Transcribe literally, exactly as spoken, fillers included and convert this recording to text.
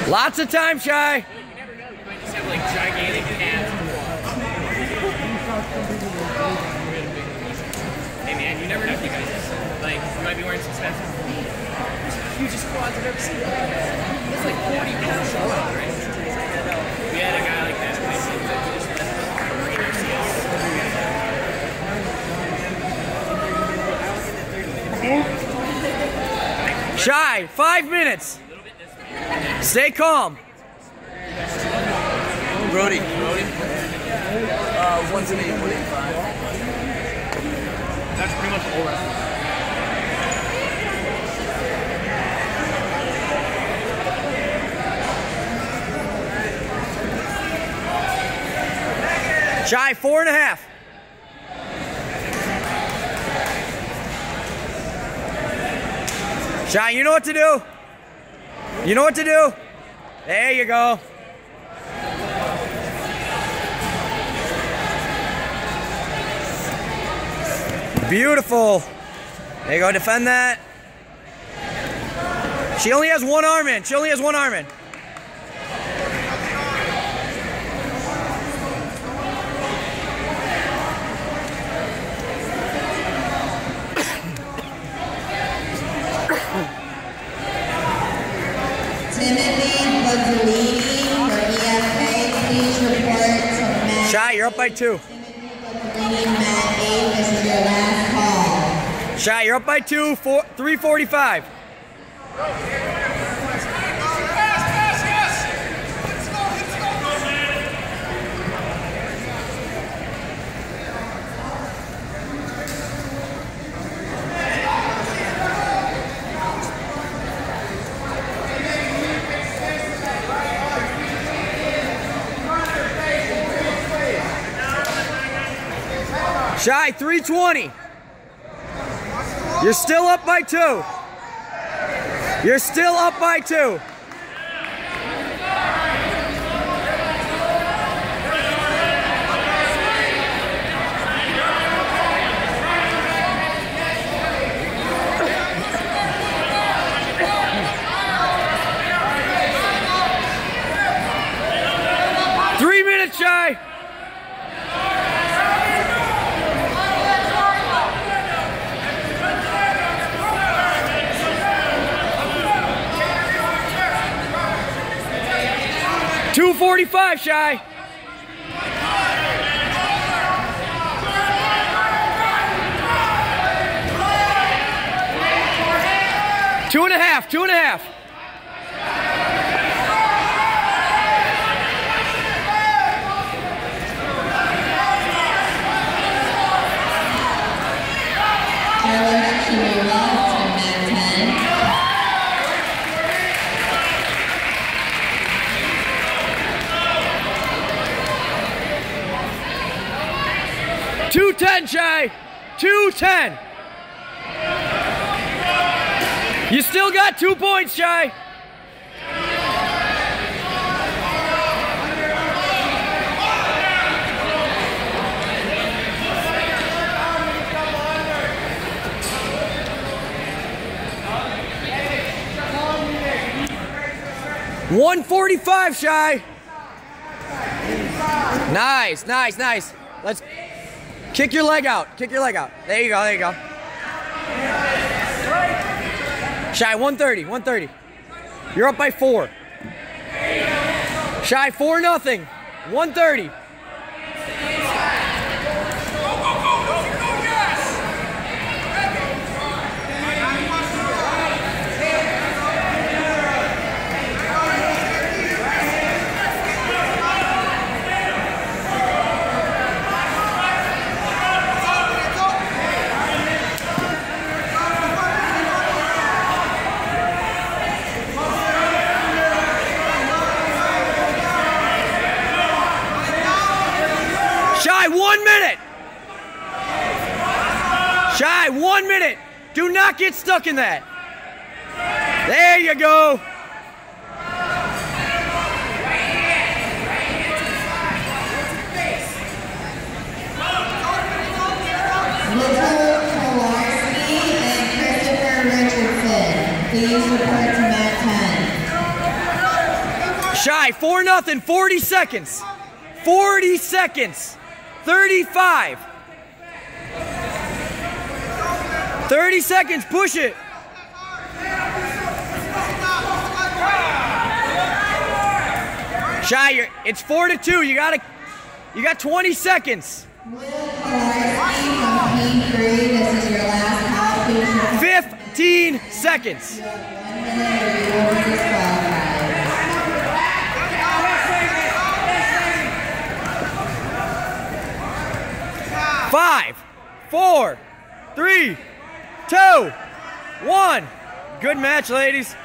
Lots of time, Chi. You never know. You might just have like gigantic calves. Hey man, you never know if you guys like you might be wearing some expensive. Hugest quads I've ever seen. It's like forty pounds of quad, right? We had a guy like that. Chi, five minutes. Stay calm. Brody. Brody. Uh, one to eight, one eighty-five. That's pretty much all right. Chi, four and a half. Chi, you know what to do. You know what to do. There you go. Beautiful. There you go, defend that. She only has one arm in. She only has one arm in. Chi, you're up by two. This is your last call. Chi, you're up by two, four, three forty-five. Chi, three twenty. You're still up by two. You're still up by two. Three minutes, Chi. two forty-five, Chi. Two and a half, two and a half. two ten, Chi. two ten. You still got two points, Chi. one forty-five, Chi. Nice, nice, nice. Let's kick your leg out. Kick your leg out. There you go, there you go. Chi, one thirty, one thirty. You're up by four. Chi, four nothing. one thirty. Chi, one minute. Chi, one minute. Do not get stuck in that. There you go. Please report to mat ten. Shy, four nothing, forty seconds. forty seconds. thirty-five. thirty seconds, push it. Shy, you're, it's four to two. You gotta, you got twenty seconds. This is your last call. fifteen seconds. Five, four, three, two, one. Good match, ladies.